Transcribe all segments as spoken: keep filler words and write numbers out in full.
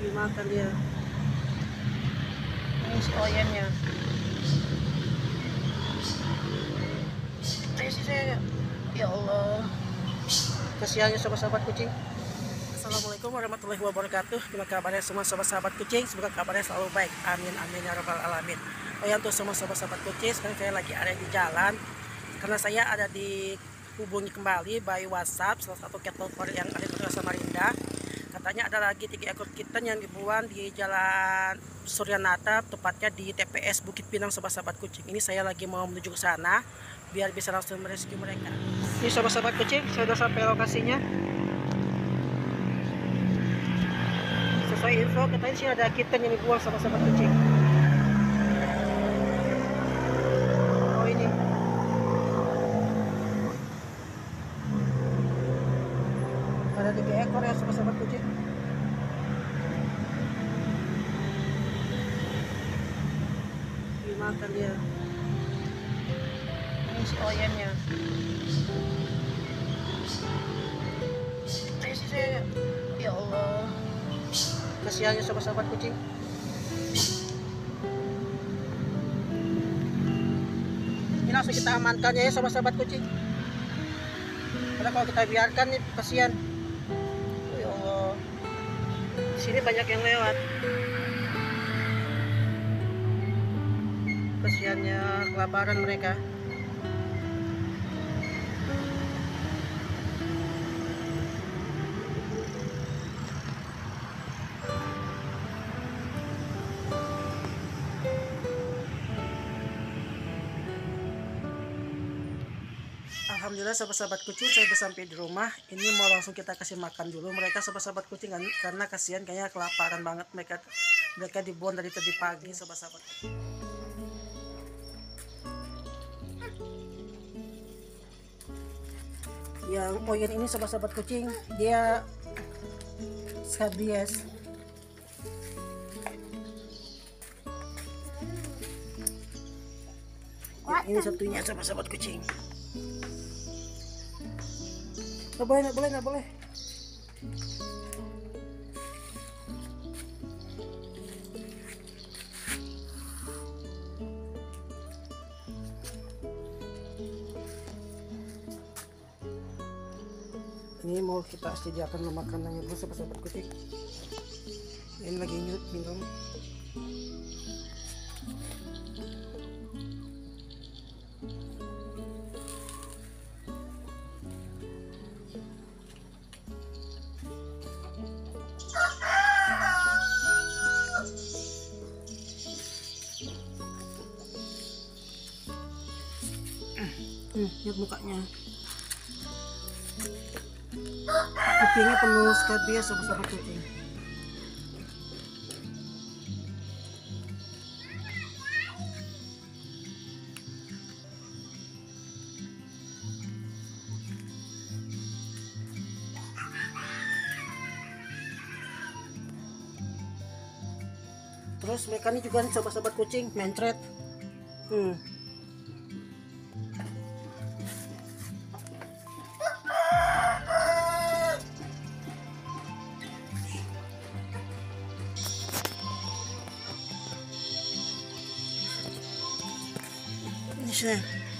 dimakan dia. Ini si oyemnya. Ayo sih saya. Ya Allah, kasihannya sahabat-sahabat kucing. Assalamualaikum warahmatullahi wabarakatuh. Gimana kabarnya semua sahabat-sahabat kucing? Semoga kabarnya selalu baik. Amin amin ya rabbal alamin. Oh ya, untuk semua sahabat-sahabat kucing, sekarang saya lagi ada di jalan karena saya ada dihubungi kembali by WhatsApp salah satu cat lover yang ada di Kota Samarinda. Katanya ada lagi tiga ekor kitten yang dibuang di Jalan Suryanata, tepatnya di T P S Bukit Pinang, sahabat-sahabat kucing. Ini saya lagi mau menuju ke sana biar bisa langsung merescue mereka. Ini sahabat-sahabat kucing, saya sudah sampai lokasinya. Sesuai info katanya sih ada kitten yang dibuang sahabat-sahabat kucing. Oh ini. Ada tiga ekor ya sahabat-sahabat kucing. Dimakan dia. Ini si oyemnya. Ayo sih saya. Ya Allah, kasihannya sahabat-sahabat kucing. Ini langsung kita amankan ya sahabat-sahabat kucing. Karena kalau kita biarkan nih kasihan. Ya Allah, di sini banyak yang lewat. Kasihannya, kelaparan mereka. Alhamdulillah sahabat-sahabat kucing, saya sudah sampai di rumah. Ini mau langsung kita kasih makan dulu mereka sahabat-sahabat kucing kan, karena kasihan kayaknya kelaparan banget mereka. Mereka dibuang dari tadi pagi sahabat-sahabat. Yang oyen ini sahabat-sahabat kucing, dia skabies. Ya, ini satunya sahabat-sahabat kucing. Nggak boleh, nggak boleh, nggak boleh. Ini mau kita sediakan makanannya dulu sahabat-sahabat kucing. Ini lagi nyut minum. Hmm, lihat mukanya. Kupingnya penuh skabies sahabat-sahabat kucing. Terus mereka ini juga nih sahabat-sahabat kucing mencret. Hmm. Ini sih.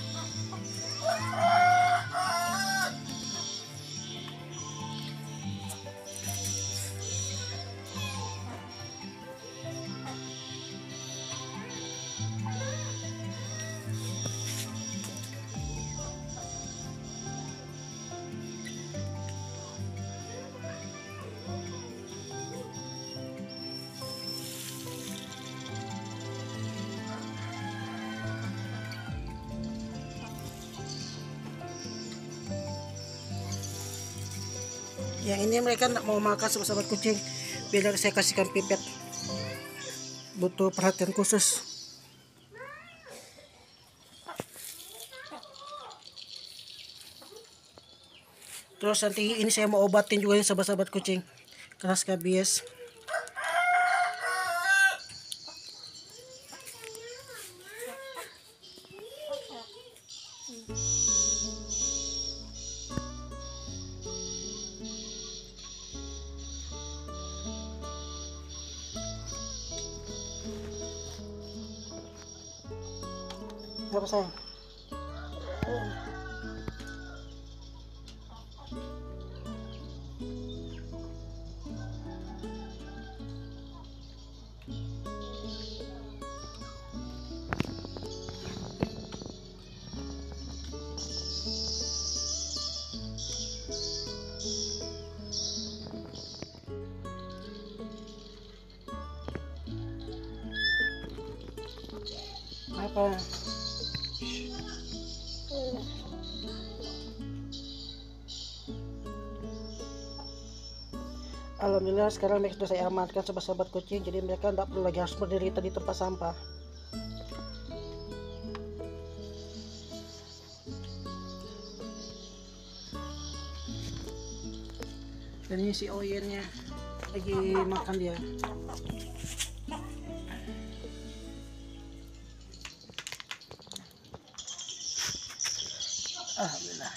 Yang ini mereka tidak mau makan sahabat-sahabat kucing. Biar saya kasihkan pipet. Butuh perhatian khusus. Terus nanti ini saya mau obatin juga sahabat-sahabat kucing karena skabies. Nggak apa sayang. Apa? Alhamdulillah sekarang mereka sudah saya amankan sahabat-sahabat kucing, jadi mereka tidak perlu lagi harus menderita di tempat sampah. Dan ini si Oyennya lagi makan dia. Alhamdulillah.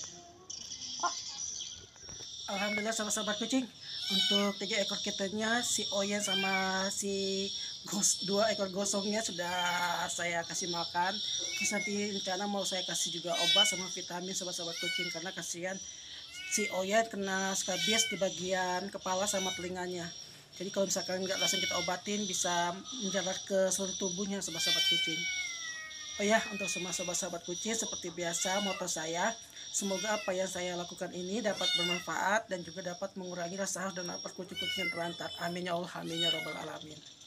Alhamdulillah sahabat-sahabat kucing, untuk tiga ekor kitanya, si Oyen sama si gos, dua ekor gosongnya sudah saya kasih makan. Terus nanti rencana mau saya kasih juga obat sama vitamin sahabat-sahabat kucing, karena kasihan si Oyen kena skabies di bagian kepala sama telinganya. Jadi kalau misalkan nggak langsung kita obatin, bisa menjalar ke seluruh tubuhnya sahabat-sahabat kucing. Oh ya, untuk semua sahabat-sahabat kucing, seperti biasa moto saya, semoga apa yang saya lakukan ini dapat bermanfaat dan juga dapat mengurangi rasa haus dan lapar kucing-kucing yang terlantar. Amin ya Allah, amin ya robbal alamin.